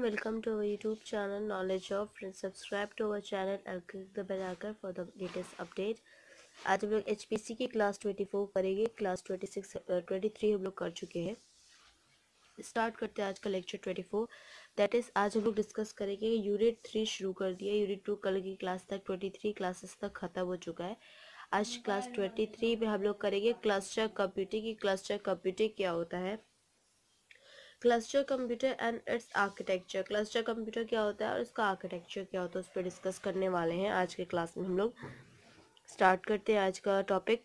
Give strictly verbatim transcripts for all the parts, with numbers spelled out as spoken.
welcome to our YouTube channel Knowledge of Friends. Subscribe to our channel and click the bell icon for the latest update. आज हम लोग HPC की class चौबीस करेंगे. Class छब्बीस तेईस हम लोग कर चुके हैं. स्टार्ट करते हैं आज का लेक्चर चौबीस. दैट इज आज हम लोग डिस्कस करेंगे. यूनिट थ्री शुरू कर दिया. यूनिट टू कल की क्लास तक तेईस क्लासेस तक खत्म हो चुका है. आज क्लास तेईस में हम लोग करेंगे क्लस्टर कंप्यूटिंग की. क्लस्टर कंप्यूटिंग क्या होता है, cluster computer and its architecture. Cluster computer क्या होता है और इसका आर्किटेक्चर क्या होता है, उस पर डिस्कस करने वाले हैं आज के क्लास में. हम लोग स्टार्ट करते हैं आज का topic.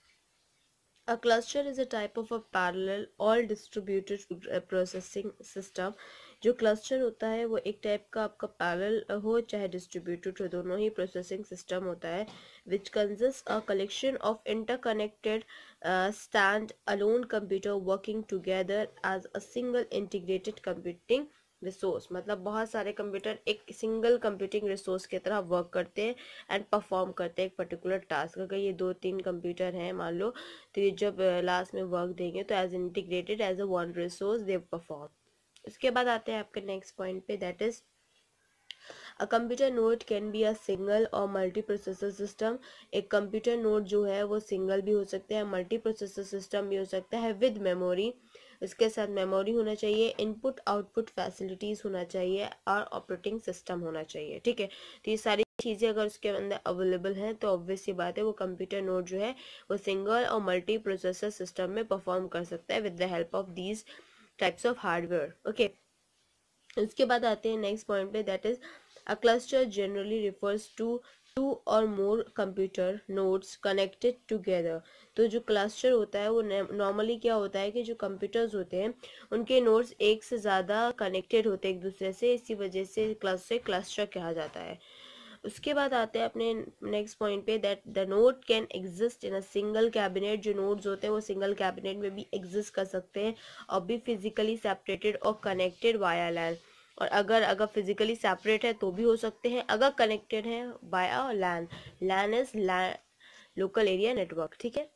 A cluster is a type of a parallel all distributed processing system. जो क्लस्टर होता है वो एक टाइप का आपका पैरेलल हो चाहे डिस्ट्रीब्यूटेड हो, दोनों ही प्रोसेसिंग सिस्टम होता है. Which consist a collection of interconnected stand alone computer working together as a single integrated computing resource. मतलब बहुत सारे कंप्यूटर एक सिंगल कंप्यूटिंग रिसोर्स की तरह वर्क करते हैं एंड परफॉर्म करते हैं एक पर्टिकुलर टास्क. अगर ये दो तीन कंप्यूटर हैं मान लो, तो ये जब लास्ट में वर्क देंगे तो as integrated as a one resource they perform. उसके बाद आते हैं आपके नेक्स्ट पॉइंट पे. That is a computer node can be a single और मल्टी प्रोसेसर सिस्टम. एक कंप्यूटर नोड जो है वो सिंगल भी हो सकता है, मल्टी प्रोसेसर सिस्टम भी हो सकता है विद मेमोरी. इसके साथ मेमोरी होना चाहिए, इनपुट आउटपुट फैसिलिटीज़ होना चाहिए और ऑपरेटिंग सिस्टम होना चाहिए. ठीक है, तो ये सारी चीज़ें अगर उसके अंदर अवेलेबल हैं तो ऑब्वियस सी बात है वो कंप्यूटर नोड जो है वो सिंगल और मल्टी प्रोसेसर सिस्टम में परफॉर्म कर सकता है with the help of these types of hardware. Okay, इसके बाद आते हैं नेक्स्ट पॉइंट पे. That is a cluster generally refers to two और more computer nodes connected together. तो जो क्लस्टर होता है वो नॉर्मली क्या होता है कि जो कंप्यूटर्स होते हैं उनके नोड्स एक से ज़्यादा कनेक्टेड होते हैं एक दूसरे से, इसी वजह से क्लस्टर क्लस्टर कहा जाता है. उसके बाद आते हैं अपने नेक्स्ट पॉइंट पे. That the node can exist in a single cabinet. जो नोड्स होते हैं वो सिंगल कैबिनेट में भी एग्जिस्ट कर सकते हैं और भी फिजिकली सेपरेटेड और कनेक्टेड वाया लैन. और अगर अगर फिजिकली सेपरेट है तो भी हो सकते हैं, अगर कनेक्टेड है via LAN. LAN is local area network. ठीक है,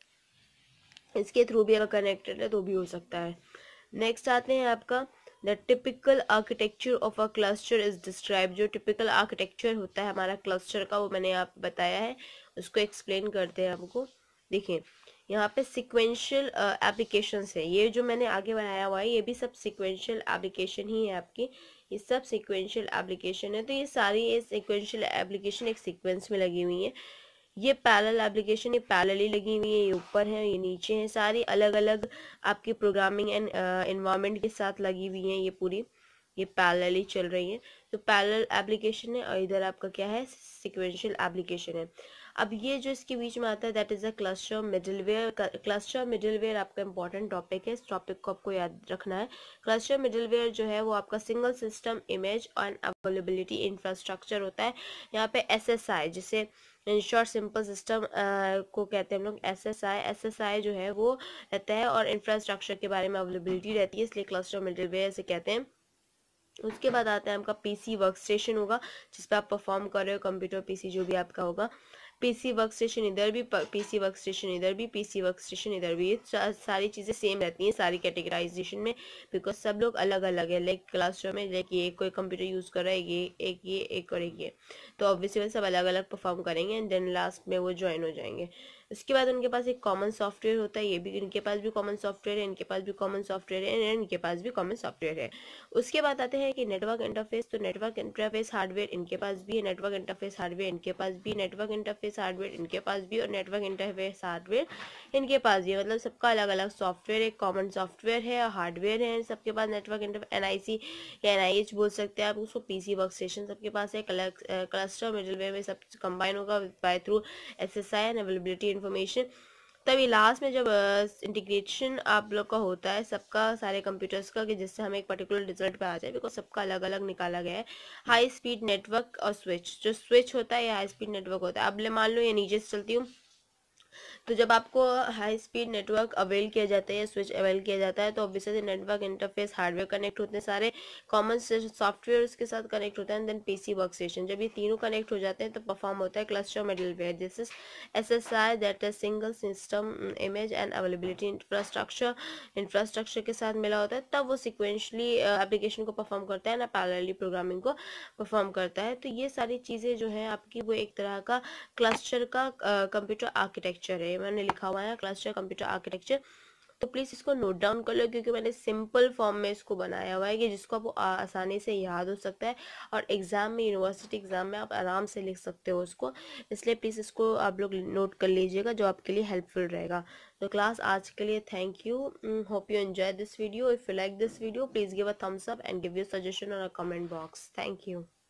इसके थ्रू भी अगर कनेक्टेड है तो भी हो सकता है. नेक्स्ट आते हैं आपका the typical architecture of a cluster is describe. जो टिपिकल आर्किटेक्चर होता है हमारा क्लस्टर का वो मैंने आप बताया है, उसको एक्सप्लेन करते हैं आपको. देखिए यहाँ पे सिक्वेंशियल एप्लीकेशंस है. ये जो मैंने आगे बनाया हुआ है ये भी सब सिक्वेंशियल एप्लीकेशन ही है आपकी. ये सब सिक्वेंशियल एप्लीकेशन है. तो ये सारी ये सिक्वेंशियल एप्लीकेशन एक सीक्वेंस में लगी हुई है. ये पैरेलल एप्लीकेशन ये पैरेलली लगी हुई है, ये ऊपर है ये नीचे है, सारी अलग अलग आपकी प्रोग्रामिंग एंड एनवायरनमेंट के साथ लगी हुई हैं. ये पूरी ये पैरेलली चल रही है. तो पैरेलल एप्लीकेशन है और इधर आपका क्या है, सीक्वेंशियल एप्लीकेशन है. अब ये जो इसके बीच में आता है that is a cluster middleware. Cluster middleware आपका इंपॉर्टेंट टॉपिक है, इस टॉपिक को आपको याद रखना है. क्लस्टर मिडलवेयर जो है वो आपका single system image and availability infrastructure होता है. यहाँ पे एस एस आई जिसे इन शॉर्ट सिंपल सिस्टम को कहते हैं हम लोग. S S I S S I जो है वो रहता है और इंफ्रास्ट्रक्चर के बारे में अवेलेबिलिटी रहती है, इसलिए क्लस्टर मिडलवेयर से कहते हैं. उसके बाद आता है आपका पीसी वर्क स्टेशन होगा जिस पे आप परफॉर्म कर रहे हो, कंप्यूटर पीसी जो भी आपका होगा. पीसी वर्क स्टेशन इधर भी, पीसी वर्क स्टेशन इधर भी, पीसी वर्क स्टेशन इधर भी. ये सारी चीज़ें सेम रहती हैं सारी कैटेगराइजेशन में, बिकॉज सब लोग अलग अलग है. लाइक क्लासरूम में लाइक ये कोई कंप्यूटर यूज़ कर रहा है, ये एक ये एक और एक ये, तो ऑब्वियसली सब अलग अलग परफॉर्म करेंगे एंड देन लास्ट में वो ज्वाइन हो जाएंगे. उसके बाद उनके पास एक कॉमन सॉफ्टवेयर होता है. ये भी इनके पास भी कॉमन सॉफ्टवेयर है, इनके पास भी कॉमन सॉफ्टवेयर है, इनके पास भी कॉमन सॉफ्टवेयर है. उसके बाद आते हैं कि नेटवर्क इंटरफेस. तो नेटवर्क इंटरफेस हार्डवेयर इनके पास भी है, नेटवर्क इंटरफेस हार्डवेयर इनके पास भी, नेटवर्क इंटरफेस हार्डवेयर इनके पास भी और नेटवर्क इंटरफेस हार्डवेयर इनके पास भी. मतलब सबका अलग अलग सॉफ्टवेयर है, कॉमन सॉफ्टवेयर है और हार्डवेयर है सबके पास. Network interface N I C या एन आई एच बोल सकते हैं आप उसको. पीसी वर्क स्टेशन सबके पास है. क्लस्टर मिडलवेयर में सब कंबाइन होगा by through S S I and availability information. तभी लास्ट में जब इंटीग्रेशन uh, आप लोग का होता है सबका सारे कंप्यूटर्स का, कि जिससे हमें एक पर्टिकुलर रिजल्ट पे आ जाए, बिकॉज सबका अलग अलग निकाला गया है. हाई स्पीड नेटवर्क और स्विच. जो स्विच होता है या हाई स्पीड नेटवर्क होता है. अब ले मान लो ये नीचे से चलती हूँ तो जब आपको हाई स्पीड नेटवर्क अवेल किया जाता है या स्विच अवेल किया जाता है तो obviously network interface hardware connect होते हैं, सारे कॉमन सॉफ्टवेयर उसके साथ कनेक्ट होता है, देन पीसी वर्क स्टेशन। जब ये तीनों कनेक्ट हो जाते हैं तो परफॉर्म होता है cluster middleware, this is S S I, that is single system image and availability infrastructure. Infrastructure के साथ मिला होता है तब वो सिक्वेंशली एप्लीकेशन को परफॉर्म करता है ना पैरेलली प्रोग्रामिंग को परफॉर्म करता है। तो ये सारी चीज़ें जो है आपकी वो एक तरह का क्लस्टर का कंप्यूटर आर्किटेक्चर है, मैंने लिखा हुआ है क्लस्टर कंप्यूटर आर्किटेक्चर। तो प्लीज़ इसको नोट डाउन कर लो क्योंकि मैंने सिंपल फॉर्म में इसको बनाया हुआ है कि जिसको आपको आसानी से याद हो सकता है और एग्ज़ाम में, यूनिवर्सिटी एग्ज़ाम में आप आराम से लिख सकते हो उसको। इसलिए प्लीज़ इसको आप लोग नोट कर लीजिएगा जो आपके लिए हेल्पफुल रहेगा। तो क्लास आज के लिए thank you, hope you enjoy this video. If you like this video please give a thumbs up and give your suggestion और a comment box. Thank you.